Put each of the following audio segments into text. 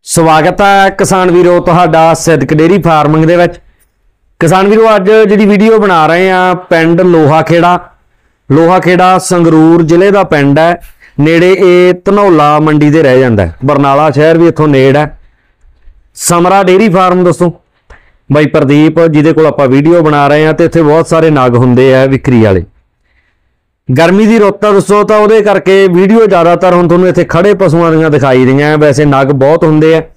स्वागत है किसान वीरो तुहाडा सिद्दक डेयरी फार्मिंग दे विच। किसान वीरो अज जिहड़ी वीडियो बना रहे हैं पिंड लोहा खेड़ा संगरूर जिले का पिंड है। नेड़े ये धनौला मंडी दे रह जांदा है, बरनाला शहर भी इत्थों नेड़ है। समरा डेयरी फार्म दोस्तों बाई प्रदीप जिहदे कोल आपां वीडियो बना रहे हैं तो इत्थे बहुत सारे नग हुंदे आ विक्री वाले। गर्मी की रुत है दोस्तों तो वो करके वीडियो ज़्यादातर हुण तुहानूं इत्थे खड़े पशुओं दीआं दिखाई रहीआं। वैसे नग बहुत हुंदे आ,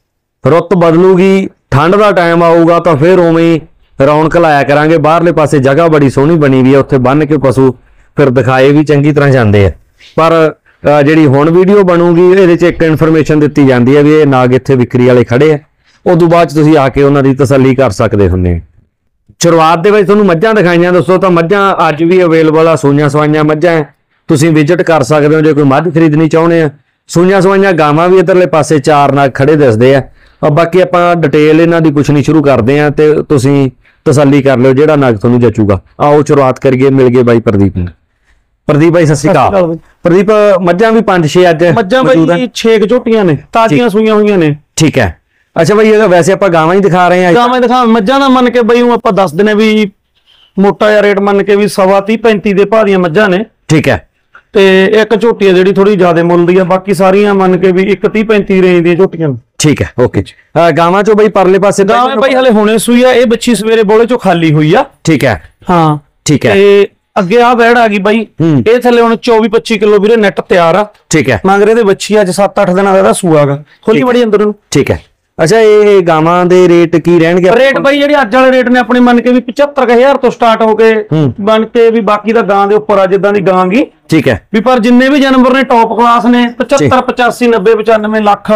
रुत बदलूगी ठंड का टाइम आऊगा तो फिर उवें ही रौनक लाया करांगे। बाहरले पासे जगह बड़ी सोहनी बनी हुई है, उत्थे बन के पशु फिर दिखाए भी चंगी तरह जाते हैं। पर जिहड़ी हुण वीडियो बनूगी इहदे च एक इन्फॉर्मेशन दित्ती जाती है भी ये नग इत्थे विक्री वाले खड़े है, उदों बाद तुसीं आके उन्हां दी तसल्ली कर सकदे हुंदे। शुरुआत दे विच तुहानूं मੱਝਾਂ दिखाईआं दोस्तों, तो मੱਝਾਂ अज भी अवेलेबल आ। सूईआं सवाईआं मੱਝਾਂ है, तुसीं विजिट कर सकते हो जो कोई मੱਝ खरीदनी चाहुंदे आ। सूईआं सवाईआं गावां भी इधरले पासे चार नग खड़े दिसदे आ। बाकी आपां डिटेल इन्हां दी पुछनी शुरू करदे आ ते तुसीं तसल्ली कर लिओ जिहड़ा नग तुहानूं जचूगा। आओ शुरुआत करिए, मिल गए बाई प्रदीप नूं। प्रदीप भाई सत श्री अकाल। प्रदीप मੱਝਾਂ भी 5-6 अज मੱਝਾਂ भाई 6 झोटियां ने, ताजियां सूईआं होईआं ने। ठीक है। अच्छा भाई वैसे आप गावां ही दिखा रहे हैं? गावां ही दिखा, मੱਝਾਂ दा मन के बई आप दस दिने भी मोटा जिहा रेट मन के भी 30-35 दे भाव दीआं मੱਝਾਂ ने। ठीक है। ते एक झोटी है जिहड़ी थोड़ी ज्यादा मुੱਲ दी है, बाकी सारियां मन के भी 30-35 रेंज दी झोटियां। ठीक है, ओके। गावां चो बई परले पासे गावां बई हले हुणे सूई आ, ये बच्ची सवेरे बोले चो खाली हुई आ। ठीक है, हाँ ठीक है। अगे आ वैड़ आ गई बई, ये थले हुण 24-25 किलो वीरे नेट तैयार आ। ठीक है। मगर इहदे बच्ची अज 7-8 दिनां दा सूआ गा, खोली बड़ी अंदर नूं। ठीक है। अच्छा ये गावां दे रेट की रहणगे? रेट बई जिहड़े अज वाले रेट ने अपने मन के भी 75,000 तो स्टार्ट हो के बन के भी बाकी दा गां दे उपर आ जिद्दां दी गां गी। ठीक है। भी पर जिन्ने भी जानवर ने टॉप क्लास ने 75, 85, 90, 95 लाख,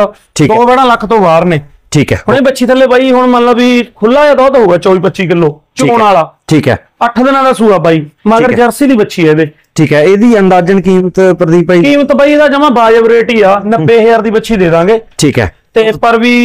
2 लाख तो बाहर ने। ठीक है। हुणे बच्ची थले बई हुण मान लो भी खुला जिहा दुध होगा 24-25 किलो चोण वाला। ठीक है। 8 दिनां दा सूआ बई, मगर जर्सी दी बच्ची है इहदे। ठीक है। इहदी अंदाजन कीमत प्रदीप भाई? कीमत बई इहदा जमा बाजब रेट ही आ, 90,000 दी बच्ची दे दांगे। ठीक है। ते पर भी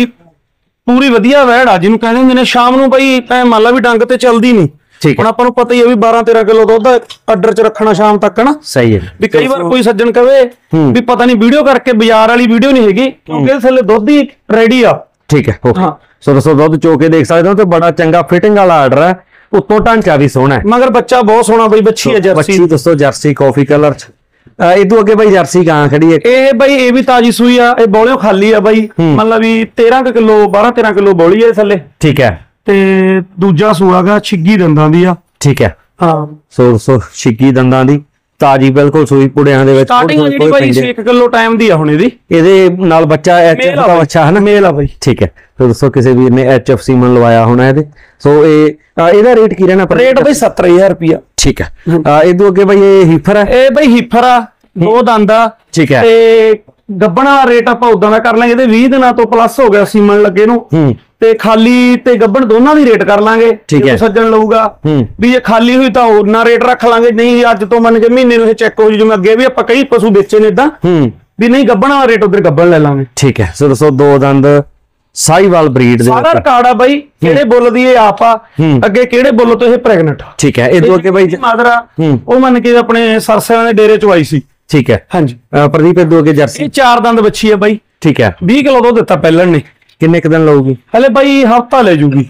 पूरी वधिया वैड़ आ, जिन्होंने कहते होंगे ने शाम नूं बई ऐ मान ला भी डंग ते चलदी नहीं। ठीक है। हुण आपां नूं पता ही है भी 12-13 किलो दुध अड्डर च रखना शाम तक ना। सही है। भी कई बार कोई सज्जन कहे भी पता नहीं वीडियो करके बाजार वाली वीडियो नहीं हैगी, क्योंकि इस थल्ले दुध ही रेडी आ। ठीक है। हाँ। सो दोस्तों दुध चो के देख सकते हो तो बड़ा चंगा फिटिंग वाला आर्डर है, उत्तों ढांचा भी सोहना है, मगर बच्चा बहुत सोहना बई। बच्ची है जर्सी दोस्तों, जर्सी कॉफी कलर च। इदू अगे भाई जर्सी गां खड़ी है, ए भाई ये भी ताजी सूई आ, ए बोलियों खाली आ बई, मतलब भी 13 किलो 12-13 किलो बोली है थल्ले। ठीक है। ते दूजा सूआ गा छिग्गी दंदां दी आ। ठीक है। हाँ। सो छिग्गी दंदां दी ताजी बिल्कुल सूई पुड़ियां दे विच। स्टार्टिंग जेडी भाई 1 किलो टाइम दी आ हुण इहदी। इहदे नाल बच्चा एचएफ दा बच्चा है ना, मेल आ भाई। ठीक है। तो दोस्तों किसी वीर ने एचएफ सीमन लवाया होना है। सो ਇਹਦਾ रेट की रहना? रेट भाई 17,000 रुपया। ठीक है। इदू अगे भाई ये हीफर है? ਇਹ भाई ਹੀਫਰ ਆ, 2 ਦੰਦ ਆ। ठीक है। ਤੇ ਗੱਬਣਾ ਰੇਟ ਆਪਾਂ ਉਦਾਂ ਦਾ ਕਰ ਲਾਂਗੇ, ਇਹਦੇ 20 ਦਿਨਾਂ ਤੋਂ ਪਲੱਸ ਹੋ ਗਿਆ ਸੀਮਨ ਲੱਗੇ ਨੂੰ। ਤੇ ਖਾਲੀ ਤੇ ਗੱਬਣ ਦੋਨਾਂ ਦੀ ਰੇਟ ਕਰ ਲਾਂਗੇ। ਜੇ ਸੱਜਣ ਲਊਗਾ ਵੀ ਇਹ ਖਾਲੀ ਹੋਈ ਤਾਂ ਉਹਨਾਂ ਰੇਟ ਰੱਖ ਲਾਂਗੇ, ਨਹੀਂ ਅੱਜ ਤੋਂ ਮੰਨ ਕੇ ਮਹੀਨੇ ਨੂੰ ਇਹ ਚੈੱਕ ਹੋ ਜੂ, ਜਿਵੇਂ ਅੱਗੇ ਵੀ ਆਪਾਂ ਕਈ ਪਸ਼ੂ ਵੇਚੇ ਨੇ ਇਦਾਂ ਵੀ ਨਹੀਂ ਗੱਬਣਾ ਰੇਟ ਉਧਰ ਗੱਬਣ ਲੈ ਲਾਂਗੇ। ਠੀਕ ਹੈ। ਸੋ ਦੋਸਤੋ 2 ਦੰਦ ਸਾਈਵਾਲ ਬਰੀਡ ਦੇ ਸਾਰਾ ਰਿਕਾਰਡ ਆ ਬਾਈ, ਕਿਹੜੇ ਬੁੱਲ ਦੀ ਇਹ ਆਪ ਆ, ਅੱਗੇ ਕਿਹੜੇ ਬੁੱਲ ਤੋਂ ਇਹ ਪ੍ਰੈਗਨੈਂਟ। ਠੀਕ ਹੈ। ਇਹ ਅੱਗੇ ਬਾਈ ਮਾਦਰਾ ਉਹ ਮੰਨ ਕੇ ਆਪਣੇ ਸਰਸਿਆਂ ਦੇ ਡੇਰੇ ਚੋਂ ਆਈ ਸੀ। ਠੀਕ ਹੈ। ਹਾਂਜੀ। ਪ੍ਰਦੀਪ ਇਹ ਅੱਗੇ ਜਰਸੀ ਇਹ 4 ਦੰਦ ਬੱਚੀ ਹੈ ਬਾਈ। ਠੀਕ ਹੈ। 20 ਕਿਲੋ ਦੁੱਧ ਦਿੱਤਾ ਪਹਿਲਣ ਨੇ। ਕਿੰਨੇ ਕੁ ਦਿਨ ਲਊਗੀ? ਹਲੇ ਬਾਈ ਹਫਤਾ ਲੈ ਜੂਗੀ।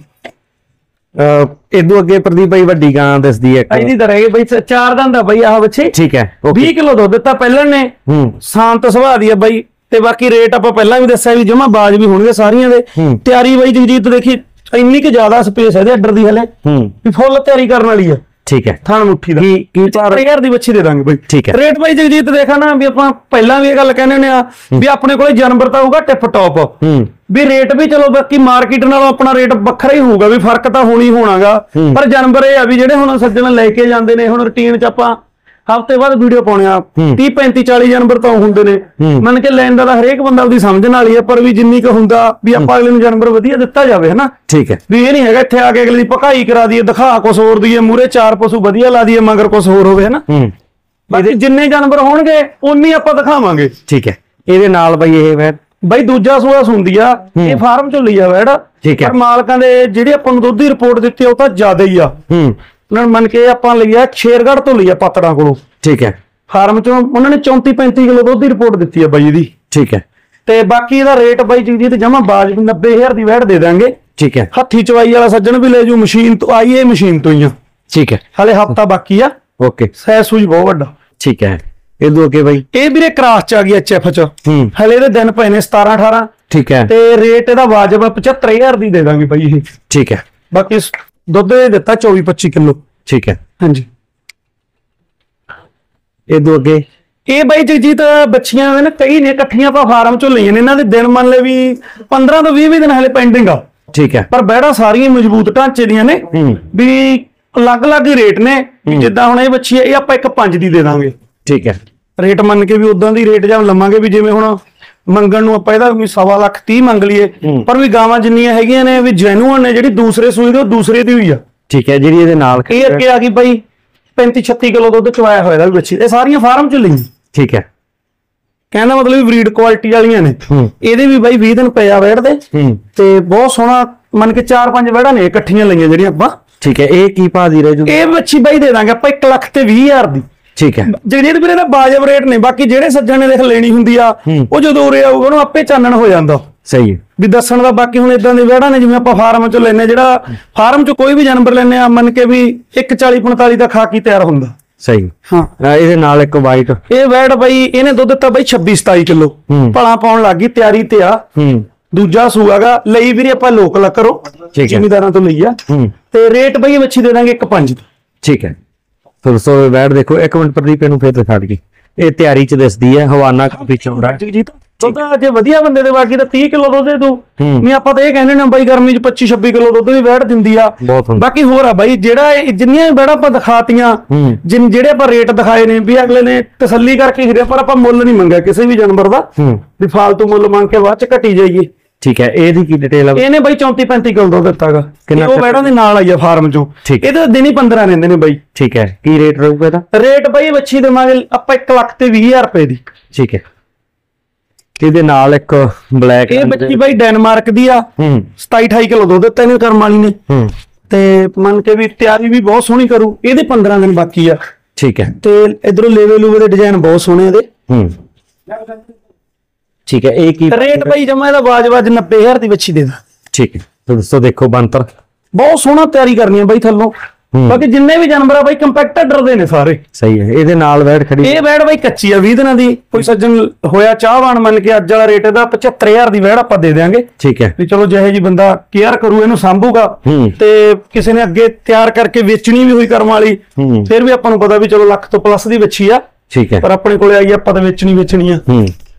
ਇਦੋਂ ਅੱਗੇ ਪ੍ਰਦੀਪ ਭਾਈ ਵੱਡੀ ਗਾਂ ਦੱਸਦੀ ਹੈ ਇਹਦੀ ਤਾਂ ਰਹਿ ਗਈ ਬਾਈ 4 ਦੰਦ ਆ ਬਾਈ ਆਹ ਬੱਚੇ। ਠੀਕ ਹੈ। 20 ਕਿਲੋ ਦੁੱਧ ਦਿੱਤਾ ਪਹਿਲਣ ਨੇ। ਸ਼ਾਂਤ ਸੁਭਾਅ ਦੀ ਆ ਬਾਈ, ਤੇ ਬਾਕੀ ਰੇਟ ਆਪਾਂ ਪਹਿਲਾਂ ਵੀ ਦੱਸਿਆ ਵੀ ਜਮਾ ਬਾਜ ਵੀ ਹੋਣਗੇ ਸਾਰੀਆਂ ਦੇ। ਤਿਆਰੀ ਬਾਈ ਜਗਜੀਤ ਦੇਖੀ ਇੰਨੀ ਕਿ ਜ਼ਿਆਦਾ ਸਪੇਸ ਹੈ ਇਹਦੇ ਅੱਡਰ ਦੀ ਹਲੇ, ਵੀ ਫੁੱਲ ਤਿਆਰੀ ਕਰਨ ਵਾਲੀ ਆ। ਠੀਕ ਹੈ। ਥਣ ਮੁੱਠੀ ਦਾ ਕੀ 4000 ਦੀ ਬੱਚੀ ਦੇ ਦਾਂਗੇ ਬਾਈ। ਠੀਕ ਹੈ। ਰੇਟ ਬਾਈ ਜਗਜੀਤ ਦੇਖਾ ਨਾ ਵੀ ਆਪਾਂ ਪਹਿਲਾਂ ਵੀ ਇਹ ਗੱਲ ਕਹਿੰਦੇ ਹੁੰਦੇ ਆ ਵੀ ਆਪਣੇ ਕੋਲੇ ਜਾਨਵਰ ਤਾਂ ਹੋਊਗਾ ਟਿਪ ਟੌਪ, ਵੀ ਰੇਟ ਵੀ ਚਲੋ ਬਾਕੀ ਮਾਰਕੀਟ ਨਾਲੋਂ ਆਪਣਾ ਰੇਟ ਵੱਖਰਾ ਹੀ ਹੋਊਗਾ, ਵੀ ਫਰਕ ਤਾਂ ਹੋਣੀ ਹੋਣਾਗਾ। ਪਰ ਜਾਨਵਰ ਇਹ ਆ ਵੀ ਜਿਹੜੇ ਹੁਣ ਸੱਜਣ ਲੈ ਕੇ ਜਾਂਦੇ ਨੇ, ਹੁਣ ਰੁਟੀਨ ਚ ਆਪਾਂ ਹਫ਼ਤੇ ਬਾਅਦ ਵੀਡੀਓ ਪਾਉਣੇ ਆ, 30-35-40 ਜਾਨਵਰ ਤਾਂ ਹੁੰਦੇ ਨੇ। ਮੰਨ ਕੇ ਲੈਣ ਦਾ ਤਾਂ ਹਰੇਕ ਬੰਦਾ ਉਹਦੀ ਸਮਝਣ ਵਾਲੀ ਹੈ, ਪਰ ਵੀ ਜਿੰਨੀ ਕੁ ਹੁੰਦਾ ਵੀ ਆਪਾਂ ਅਗਲੇ ਨੂੰ ਜਾਨਵਰ ਵਧੀਆ ਦਿੱਤਾ ਜਾਵੇ ਹਨਾ। ਠੀਕ ਹੈ। ਵੀ ਇਹ ਨਹੀਂ ਹੈਗਾ ਇੱਥੇ ਆ ਕੇ ਅਗਲੇ ਦੀ ਭਕਾਈ ਕਰਾ ਦਈਏ, ਦਿਖਾ ਕੁਛ ਹੋਰ ਦਈਏ, ਮੂਹਰੇ 4 ਪਸ਼ੂ ਵਧੀਆ ਲਾ ਦਈਏ, ਮਗਰ ਕੁਛ ਹੋਰ ਹੋਵੇ ਹਨਾ। ਬਾਕੀ ਜਿੰਨੇ ਜਾਨਵਰ ਹੋਣਗੇ ਉਨੀ ਆਪਾਂ ਦਿਖਾਵਾਂਗੇ। ਠੀਕ ਹੈ। ਇਹਦੇ ਨਾਲ ਬਈ ਇਹ ਵੈੜ ਬਾਈ ਦੂਜਾ ਸੂਆ ਸੁੰਦੀ ਆ, ਇਹ ਫਾਰਮ ਚੋਂ ਲਈ ਆ ਵੈੜ। ਠੀਕ ਹੈ। ਪਰ ਮਾਲਕਾਂ ਦੇ ਜਿਹੜੇ ਆਪਾਂ ਨੂੰ ਦੁੱਧ ਦੀ ਰਿਪੋਰਟ ਦਿੱਤੀ ਉਹ ਤਾਂ ਜ਼ਿਆਦਾ ਹੀ ਆ। मन के आपां लिया शेरगढ़ तो लिया पातड़ा कोलों। ठीक है। फार्म चो उन्होंने 34-35 किलो दुध की रिपोर्ट दी है बाई दी। ठीक है। ਤੇ ਬਾਕੀ ਇਹਦਾ ਰੇਟ ਬਾਈ ਜਗਜੀਤ ਜਮਾ ਬਾਜ 90,000 ਦੀ ਵੈਟ ਦੇ ਦਾਂਗੇ। ਠੀਕ ਹੈ। ਹੱਥੀ ਚਵਾਈ ਵਾਲਾ ਸੱਜਣ ਵੀ ਲੈ ਜੂ, ਮਸ਼ੀਨ ਤੋਂ ਆਈ ਇਹ ਮਸ਼ੀਨ ਤੋਂ ਹੀ ਆ। ਠੀਕ ਹੈ। ਹਲੇ ਹਫਤਾ ਬਾਕੀ ਆ। ਓਕੇ। ਸਹਿ ਸੂਜ ਬਹੁਤ ਵੱਡਾ। ਠੀਕ ਹੈ। ਇਹ ਦੋ ਅੱਗੇ ਬਾਈ ਇਹ ਵੀਰੇ ਕ੍ਰਾਸ ਚ ਆ ਗਈ HF ਚ। ਹਲੇ ਇਹਦੇ ਦਿਨ ਪਏ ਨੇ 17-18। ਠੀਕ ਹੈ। ਤੇ ਰੇਟ ਇਹਦਾ ਵਾਜਬ 75,000 ਦੀ ਦੇ ਦਾਂਗੇ ਬਾਈ ਇਹ। ਠੀਕ ਹੈ। ਬਾਕੀ ਦੁੱਧ ਇਹ ਦਿੱਤਾ 24-25 ਕਿਲੋ। ਠੀਕ ਹੈ। ਹਾਂਜੀ। ਇਹ ਦੋ ਅੱਗੇ ਇਹ ਬਾਈ ਜਗਜੀਤ ਬੱਚੀਆਂ ਨੇ ਕਈ ਨੇ ਇਕੱਠੀਆਂ ਆਪਾਂ ਫਾਰਮ ਚੋਂ ਲਈਆਂ ਨੇ। ਇਹਨਾਂ ਦੇ ਦਿਨ ਮੰਨ ਲੈ ਵੀ 15 ਤੋਂ 20 ਦਿਨ ਹਲੇ ਪੈਂਡਿੰਗ ਆ। ਠੀਕ ਹੈ। ਪਰ ਬੈੜਾ ਸਾਰੀਆਂ ਮਜ਼ਬੂਤ ਢਾਂਚੇ ਦੀਆਂ ਨੇ ਵੀ ਅਲੱਗ-ਅਲੱਗ ਹੀ ਰੇਟ ਨੇ। ਜਿੱਦਾਂ ਹੁਣ ਇਹ ਬੱਚੀ ਹੈ ਇਹ ਆਪਾਂ 1.5 ਦੀ ਦੇ ਦਾਂਗੇ। ਠੀਕ ਹੈ। ਰੇਟ ਮੰਨ ਕੇ ਵੀ ਉਦਾਂ ਦੀ ਰੇਟ ਜਾਂ ਲਵਾਂਗੇ ਵੀ ਜਿਵੇਂ ਹੁਣ ਮੰਗਣ ਨੂੰ ਆਪਾਂ ਇਹਦਾ ਵੀ 1.25 ਮੰਗ ਲਈਏ, ਪਰ ਵੀ ਗਾਵਾਂ ਜਿੰਨੀਆਂ ਹੈਗੀਆਂ ਨੇ ਵੀ ਜੈਨੂਅਨ ਨੇ। ਜਿਹੜੀ ਦੂਸਰੇ ਸੂਈ ਦੇ ਉਹ ਦੂਸਰੇ ਦੀ ਹੋਈ ਆ। ਠੀਕ ਹੈ। ਜਿਹੜੀ ਇਹਦੇ ਨਾਲ ਇਹ ਅੱਗੇ ਆ ਗਈ ਬਾਈ 35-36 ਕਿਲੋ ਦੁੱਧ ਚਵਾਇਆ ਹੋਇਆ ਵੀ ਬੱਚੀ। ਇਹ ਸਾਰੀਆਂ ਫਾਰਮ ਚ ਲਈ। ਠੀਕ ਹੈ। ਕਹਿੰਦਾ ਮਤਲਬ ਬਰੀਡ ਕੁਆਲਿਟੀ ਵਾਲੀਆਂ ਨੇ। ਇਹਦੇ ਵੀ ਬਾਈ 20 ਦਿਨ ਪਏ ਆ ਵੈੜ ਦੇ ਤੇ ਬਹੁਤ ਸੋਹਣਾ ਮੰਨ ਕੇ 4-5 ਵੈੜਾਂ ਨੇ ਇਕੱਠੀਆਂ ਲਈਆਂ ਜਿਹੜੀਆਂ ਆਪਾਂ। ਠੀਕ ਹੈ। ਇਹ ਕੀ ਭਾਅ ਦੀ ਰਹਿ ਜੂ? ਇਹ ਬੱਚੀ ਬਾਈ ਦੇ ਦਾਂਗੇ ਆਪਾਂ 1,20,000 ਦੀ। ਠੀਕ ਹੈ। ਜਿਹੜੇ ਵੀਰੇ ਦਾ ਵਾਜਬ ਰੇਟ ਨੇ। ਬਾਕੀ ਜਿਹੜੇ ਸੱਜਣ ਨੇ ਦੇਖ ਲੈਣੀ ਹੁੰਦੀ ਆ ਉਹ ਜਦੋਂ ਉਰੇ ਆਊਗਾ ਉਹਨੂੰ ਆਪੇ ਚਾਨਣ ਹੋ ਜਾਂਦਾ। ਸਹੀ ਹੈ। ਵੀ ਦੱਸਣ ਦਾ। ਬਾਕੀ ਹੁਣ ਇਦਾਂ ਦੇ ਵੈੜਾਂ ਨੇ ਜਿਵੇਂ ਆਪਾਂ ਫਾਰਮ ਚੋਂ ਲੈਨੇ, ਜਿਹੜਾ ਫਾਰਮ ਚੋਂ ਕੋਈ ਵੀ ਜਾਨਵਰ ਲੈਨੇ ਆ ਮੰਨ ਕੇ ਵੀ 1,40-45 ਦਾ ਖਾ ਕੇ ਤਿਆਰ ਹੁੰਦਾ। ਸਹੀ। ਹਾਂ। ਇਹਦੇ ਨਾਲ ਇੱਕ ਵਾਈਟ ਇਹ ਵੈੜ ਬਾਈ ਇਹਨੇ ਦੁੱਧ ਦਿੱਤਾ ਬਾਈ 26-27 ਕਿਲੋ। ਭਲਾ ਪਾਉਣ ਲੱਗ ਗਈ, ਤਿਆਰੀ ਤੇ ਆ। ਦੂਜਾ ਸੂਆਗਾ ਲਈ ਵੀਰੇ ਆਪਾਂ ਲੋਕਲ ਕਰੋ, ਜ਼ਿਮੀਦਾਰਾਂ ਤੋਂ ਲਈ ਆ। ਤੇ ਰੇਟ ਬਾਈ ਇਹ ਬੱਚੀ ਦੇ ਦਾਂਗੇ 1.5 ਦਾ। ਠੀਕ ਹੈ। ਸੋ ਵੈੜ ਦੇਖੋ। ਇੱਕ ਮਿੰਟ ਪ੍ਰਦੀਪ ਇਹਨੂੰ ਫੇਰ ਦਿਖਾ ਦਈਏ। ਇਹ ਤਿਆਰੀ ਚ ਦਿਸਦੀ ਹੈ, ਹਵਾਨਾ ਕਾਫੀ ਚੌੜਾ ਜੀ। ਦੁੱਧ ਜੇ ਵਧੀਆ ਬੰਦੇ ਦੇ ਬਾਕੀ ਤਾਂ 30 ਕਿਲੋ ਦੁੱਧ ਦੇ ਦੂ। ਨਹੀਂ ਆਪਾਂ ਤਾਂ ਇਹ ਕਹਿੰਦੇ ਨੇ ਬਾਈ ਗਰਮੀ ਚ 25-26 ਕਿਲੋ ਦੁੱਧ ਵੀ ਵੈੜ ਦਿੰਦੀ ਆ। ਬਾਕੀ ਹੋਰ ਆ ਬਾਈ ਜਿਹੜਾ ਜਿੰਨੀਆਂ ਵੈੜਾਂ ਆਪਾਂ ਦਿਖਾਤੀਆਂ, ਜਿਹੜੇ ਆਪਾਂ ਰੇਟ ਦਿਖਾਏ ਨੇ ਵੀ ਅਗਲੇ ਨੇ ਤਸੱਲੀ ਕਰਕੇ ਖਰੀਦਿਆ, ਪਰ ਆਪਾਂ ਮੁੱਲ ਨਹੀਂ ਮੰਗਿਆ ਕਿਸੇ ਵੀ ਜਾਨਵਰ ਦਾ ਵੀ ਫਾਲਤੂ ਮੁੱਲ ਮੰਗ ਕੇ ਬਾਅਦ ਚ ਘਟੀ ਜਾਈਏ। ਠੀਕ ਹੈ। ਇਹਦੀ ਕੀ ਡਿਟੇਲ ਆ? ਇਹਨੇ ਬਾਈ 34-35 ਕਿਲੋ ਦੁੱਧ ਦਿੱਤਾਗਾ। ਉਹ ਵੈੜਾਂ ਦੇ ਨਾਲ ਆਈ ਆ ਫਾਰਮ ਚੋਂ। ਇਹਦੇ ਦਿਨ ਹੀ 15 ਰਹਿੰਦੇ ਨੇ ਬਾਈ। ਠੀਕ ਹੈ। ਕੀ ਰੇਟ ਰਹੂਗਾ ਇਹਦਾ? ਰੇਟ ਬਾਈ ਬੱਚੀ ਦੇਵਾਂਗੇ ਆਪਾਂ 1,20,000 ਰੁਪਏ ਦੀ। ਠੀਕ ਹੈ। ਇਹਦੇ ਨਾਲ ਇੱਕ ਬਲੈਕ ਇਹ ਬੱਚੀ ਬਾਈ ਡੈਨਮਾਰਕ ਦੀ ਆ। 27-28 ਕਿਲੋ ਦੁੱਧ ਦਿੱਤਾ ਇਹਨੇ ਕਰਮ ਵਾਲੀ ਨੇ। ਤੇ ਮੰਨ ਕੇ ਵੀ ਤਿਆਰੀ ਵੀ ਬਹੁਤ ਸੋਹਣੀ ਕਰੂ। ਇਹਦੇ 15 ਦਿਨ ਬਾਕੀ ਆ। ਠੀਕ ਹੈ। ਤੇ ਇਧਰੋਂ ਲੇਵੇ ਲੂਵੇ ਦੇ ਡਿਜ਼ਾਈਨ ਬਹੁਤ ਸੋਹਣੇ ਇਹਦੇ। ਠੀਕ ਹੈ। ਇਹ ਕੀ ਰੇਟ ਬਾਈ ਜਮਾ ਇਹਦਾ ਵਾਜਬ 90,000 ਦੀ ਬੱਚੀ ਦੇ ਦਾ। ਠੀਕ ਹੈ। ਦੋਸਤੋ ਦੇਖੋ ਬੰਤਰ ਬਹੁਤ ਸੋਹਣਾ ਤਿਆਰੀ ਕਰਨੀ ਹੈ ਬਾਈ ਥੱਲੋਂ। ਬਾਕੀ ਜਿੰਨੇ ਵੀ ਜਾਨਵਰ ਆ ਬਾਈ ਕੰਪੈਕਟਰ ਡਰਦੇ ਨੇ ਸਾਰੇ। ਸਹੀ ਹੈ। ਇਹਦੇ ਨਾਲ ਵੈੜ ਖੜੀ ਇਹ ਵੈੜ ਬਾਈ ਕੱਚੀ ਆ 20 ਦਿਨਾਂ ਦੀ। ਕੋਈ ਸੱਜਣ ਹੋਇਆ ਚਾਹਵਾਨ ਮੰਨ ਕੇ ਅੱਜ ਵਾਲਾ ਰੇਟ ਇਹਦਾ 75,000 ਦੀ ਵੈੜ ਆਪਾਂ ਦੇ ਦਿਆਂਗੇ। ਠੀਕ ਹੈ। ਵੀ ਚਲੋ ਜਿਹੇ ਜੀ ਬੰਦਾ ਕੇਅਰ ਕਰੂ ਇਹਨੂੰ ਸਾਂਭੂਗਾ ਤੇ ਕਿਸੇ ਨੇ ਅੱਗੇ ਤਿਆਰ ਕਰਕੇ ਵੇਚਣੀ ਵੀ ਹੋਈ ਕਰਮ ਵਾਲੀ ਫਿਰ ਵੀ ਆਪਾਂ ਨੂੰ ਪਤਾ ਵੀ ਚਲੋ ਲੱਖ ਤੋਂ ਪਲੱਸ ਦੀ ਬੱਚੀ ਆ। ਠੀਕ ਹੈ। ਪਰ ਆਪਣੇ ਕੋਲੇ ਆਈ ਆਪਾਂ ਤਾਂ ਵੇਚਣੀ ਆ।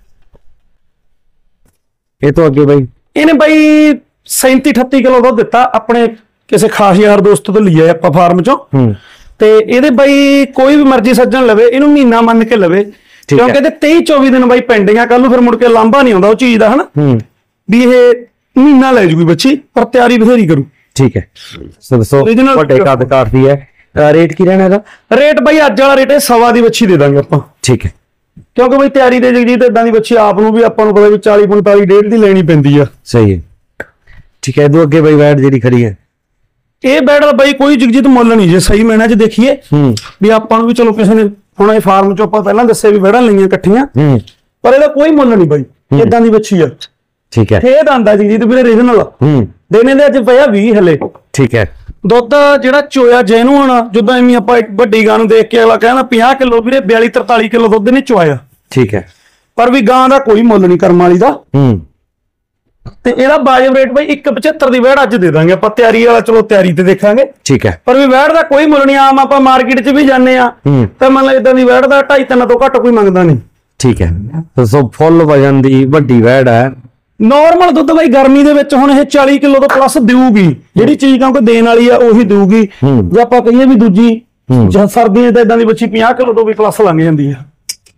ਇਹ ਤੋਂ ਅੱਗੇ ਬਾਈ ਇਹਨੇ ਬਾਈ 37-38 ਕਿਲੋ ਦੁੱਧ ਦਿੱਤਾ। ਆਪਣੇ ਕਿਸੇ ਖਾਸ ਯਾਰ ਦੋਸਤ ਤੋਂ ਲਿਆ ਆਪਾਂ ਫਾਰਮ ਚੋਂ। ਤੇ ਇਹਦੇ ਬਾਈ ਕੋਈ ਵੀ ਮਰਜ਼ੀ ਸੱਜਣ ਲਵੇ ਇਹਨੂੰ ਮਹੀਨਾ ਮੰਨ ਕੇ ਲਵੇ, ਕਿਉਂਕਿ ਇਹਦੇ 23-24 ਦਿਨ ਬਾਈ ਪੈਂਡਿੰਗ ਆ। ਕੱਲ ਨੂੰ ਫਿਰ ਮੁੜ ਕੇ ਲਾਂਭਾ ਨਹੀਂ ਆਉਂਦਾ ਉਹ ਚੀਜ਼ ਦਾ। ਹਨਾ ਵੀ ਇਹ ਮਹੀਨਾ ਲੈ ਜੂਗੀ ਬੱਚੀ, ਪਰ ਤਿਆਰੀ ਬਥੇਰੀ ਕਰੂ। ਠੀਕ ਹੈ। ਵੱਡੇ ਕੱਦ ਕਾਟਦੀ ਹੈ। ਰੇਟ ਕੀ ਰਹਿਣਾ ਇਹਦਾ? ਰੇਟ ਬਾਈ ਅੱਜ ਵਾਲਾ ਰੇਟ 1.25 ਦੀ ਬੱਚੀ ਦੇ ਦਾਂਗੇ ਆਪਾਂ। ਠੀਕ ਹੈ। ਕਿਉਂਕਿ ਬਈ ਤਿਆਰੀ ਦੇ ਜਗਜੀਤ ਇਦਾਂ ਦੀ ਬੱਚੀ ਆਪ ਨੂੰ ਵੀ ਆਪਾਂ ਨੂੰ ਪਤਾ ਵੀ 40-45 ਡੇਢ ਦੀ ਲੈਣੀ ਪੈਂਦੀ ਆ। ਸਹੀ ਹੈ। ਠੀਕ ਹੈ। ਇਹਦੋਂ ਅੱਗੇ ਬਈ ਵੈੜ ਜਿਹੜੀ ਖੜੀ ਹੈ ਇਹ ਵੈੜ ਦਾ ਬਾਈ ਕੋਈ ਜਗਜੀਤ ਮੁੱਲ ਨਹੀਂ ਜੇ ਸਹੀ ਮੈਨਾਂ ਚ ਦੇਖੀਏ ਵੀ ਆਪਾਂ ਨੂੰ ਵੀ ਚਲੋ ਕਿਸੇ ਨੇ ਹੁਣ ਇਹ ਫਾਰਮ ਚੋਂ ਆਪਾਂ ਪਹਿਲਾਂ ਦੱਸਿਆ ਵੀ ਵੈੜਾਂ ਲਈਆਂ ਇਕੱਠੀਆਂ, ਪਰ ਇਹਦਾ ਕੋਈ ਮੁੱਲ ਨਹੀਂ ਬਾਈ। ਇਦਾਂ ਦੀ ਬੱਚੀ ਆ। ਠੀਕ ਹੈ। ਇਹ ਦੰਦਾ ਜਗਜੀਤ ਵੀਰੇ ਰੀਜਨਲ ਦੇਣੇ ਦੇ ਅੱਜ ਪਿਆ 20 ਹਲੇ। ਠੀਕ ਹੈ। ਦੁੱਧ ਜਿਹੜਾ ਚੋਇਆ ਜੈਨੂਅਨ ਜਿੱਦਾਂ ਐਵੇਂ ਆਪਾਂ ਇੱਕ ਵੱਡੀ ਗਾਂ ਨੂੰ ਦੇਖ ਕੇ ਅਗਲਾ ਕਹਿੰਦਾ 50 ਕਿਲੋ ਵੀਰੇ 42-43 ਕਿਲੋ ਦੁੱਧ ਨੇ ਚੋਇਆ। ਠੀਕ ਹੈ। ਪਰ ਵੀ ਗਾਂ ਦਾ ਕੋਈ ਮੁੱਲ ਨਹੀਂ ਕਰਮ ਵਾਲੀ ਦਾ। ਤੇ ਇਹਦਾ ਵਾਜਬ ਰੇਟ ਬਾਈ 1.75 ਦੀ ਵੈੜ ਅੱਜ ਦੇ ਦਾਂਗੇ ਆਪਾਂ। ਤਿਆਰੀ ਵਾਲਾ ਚਲੋ ਤਿਆਰੀ ਤੇ ਦੇਖਾਂਗੇ। ਠੀਕ ਹੈ। ਪਰ ਵੀ ਵੈੜ ਦਾ ਕੋਈ ਮੁੱਲ ਨਹੀਂ। ਆਮ ਆਪਾਂ ਮਾਰਕੀਟ 'ਚ ਵੀ ਜਾਂਦੇ ਆ ਤਾਂ ਮੰਨ ਲਓ ਇਦਾਂ ਦੀ ਵੈੜ ਦਾ 2.5-3 ਤੋਂ ਘੱਟ ਕੋਈ ਮੰਗਦਾ ਨਹੀਂ। ਠੀਕ ਹੈ। ਸੋ ਫੁੱਲ ਵਜਨ ਦੀ ਵੱਡੀ ਵੈੜ ਹੈ। ਨੋਰਮਲ ਦੁੱਧ ਬਾਈ ਗਰਮੀ ਦੇ ਵਿੱਚ ਹੁਣ ਇਹ 40 ਕਿਲੋ ਤੋਂ ਪਲੱਸ ਦੇਊਗੀ। ਜਿਹੜੀ ਚੀਜ਼ ਕਿਉਂਕਿ ਦੇਣ ਵਾਲੀ ਆ ਉਹੀ ਦੇਊਗੀ। ਜੇ ਆਪਾਂ ਕਹੀਏ ਵੀ ਦੂਜੀ ਜਾਂ ਸਰਦੀਆਂ ਤਾਂ ਇਦਾਂ ਦੀ ਬੱਚੀ 50 ਕਿਲੋ ਤੋਂ ਵੀ ਪਲੱਸ ਲੰਘ ਜਾਂਦੀ ਆ।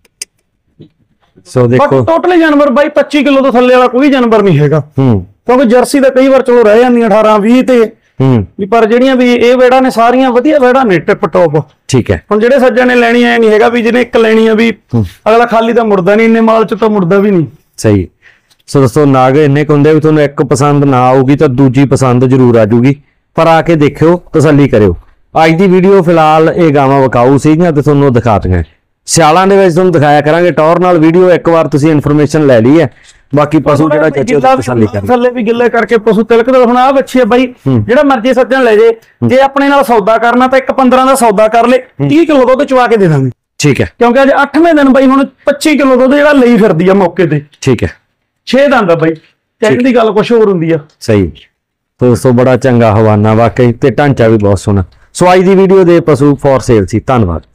ਸੋ ਦੇਖੋ ਟੋਟਲੀ ਜਾਨਵਰ ਬਾਈ 25 ਕਿਲੋ ਤੋਂ ਥੱਲੇ ਵਾਲਾ ਕੋਈ ਜਾਨਵਰ ਨਹੀਂ ਹੈਗਾ। ਕਿਉਂਕਿ ਜਰਸੀ ਦਾ ਕਈ ਵਾਰ ਚਲੋ ਰਹਿ ਜਾਂਦੀਆਂ 18-20 ਤੇ ਵੀ, ਪਰ ਜਿਹੜੀਆਂ ਵੀ ਇਹ ਵੈੜਾਂ ਨੇ ਸਾਰੀਆਂ ਵਧੀਆ ਵੈੜਾਂ ਨੇ ਟਿਪ ਟੌਪ। ਠੀਕ ਹੈ। ਹੁਣ ਜਿਹੜੇ ਸੱਜਣ ਨੇ ਲੈਣੀ ਐ ਨਹੀਂ ਹੈਗਾ ਵੀ ਜਿਹਨੇ ਇੱਕ ਲੈਣੀ ਆ ਵੀ ਅਗਲਾ ਖਾਲੀ ਤਾਂ ਮੁੜਦਾ ਨਹੀਂ, ਇੰਨੇ ਮਾਲ ਚ ਤਾਂ ਮੁੜਦਾ ਵੀ ਨਹੀਂ। ਸਹੀ। ਸੋ ਦੋਸਤੋ ਨਾਗ ਇੰਨੇ ਕੁ ਹੁੰਦੇ ਵੀ ਤੁਹਾਨੂੰ ਇੱਕ ਪਸੰਦ ਨਾ ਆਊਗੀ ਤਾਂ ਦੂਜੀ ਪਸੰਦ ਜ਼ਰੂਰ ਆ ਜੂਗੀ, ਪਰ ਆ ਕੇ ਦੇਖਿਓ, ਤਸੱਲੀ ਕਰਿਓ। ਅੱਜ ਦੀ ਵੀਡੀਓ ਫਿਲਹਾਲ ਇਹ ਗਾਵਾਂ ਵਿਕਾਊ ਸੀਗੀਆਂ ਤੇ ਤੁਹਾਨੂੰ ਦਿਖਾਤੀਆਂ। ਸਿਆਲਾਂ ਦੇ ਵਿੱਚ ਤੁਹਾਨੂੰ ਦਿਖਾਇਆ ਕਰਾਂਗੇ ਟੌਰ ਨਾਲ ਵੀਡੀਓ। ਇੱਕ ਵਾਰ ਤੁਸੀਂ ਇਨਫੋਰਮੇਸ਼ਨ ਲੈ ਲਈ ਹੈ, ਬਾਕੀ ਪਸ਼ੂ ਜਿਹੜਾ ਚਾਚੇ ਦਾ ਤਸੱਲੀ ਕਰ ਥੱਲੇ ਵੀ ਗਿੱਲੇ ਕਰਕੇ ਪਸ਼ੂ ਤਿਲਕਦਾ। ਹੁਣ ਆ ਬੱਚੀ ਆ ਬਾਈ, ਜਿਹੜਾ ਮਰਜ਼ੀ ਸੱਜਣ ਲੈ ਜੇ ਆਪਣੇ ਨਾਲ ਸੌਦਾ ਕਰਨਾ ਤਾਂ 1-15 ਦਾ ਸੌਦਾ ਕਰ ਲੇ, 30 ਕਿਲੋ ਦੁੱਧ ਚਵਾ ਕੇ ਦੇ ਦਾਂਗੇ। ਠੀਕ ਹੈ, ਕਿਉਂਕਿ ਅੱਜ 8ਵੇਂ ਦਿਨ ਬਾਈ ਹੁਣ 25 ਕਿਲੋ ਦੁੱਧ ਜਿਹੜਾ ਲਈ ਫਿਰਦੀ ਆ ਮੌਕੇ ਤੇ। ਠੀਕ ਹੈ, 6 ਦੰਦ ਆ ਬਾਈ, ਕਹਿਣ ਦੀ ਗੱਲ ਕੁਛ ਹੋਰ ਹੁੰਦੀ ਆ। ਸਹੀ ਦੋਸਤੋ, ਬੜਾ ਚੰਗਾ ਹਵਾਨਾ ਵਾਕਈ, ਤੇ ਢਾਂਚਾ ਵੀ ਬਹੁਤ ਸੋਹਣਾ। ਸੋ ਅੱਜ ਦੀ ਵੀਡੀਓ ਦੇ ਪਸ਼ੂ ਫॉर ਸੇਲ ਸੀ। ਧੰਨਵਾਦ।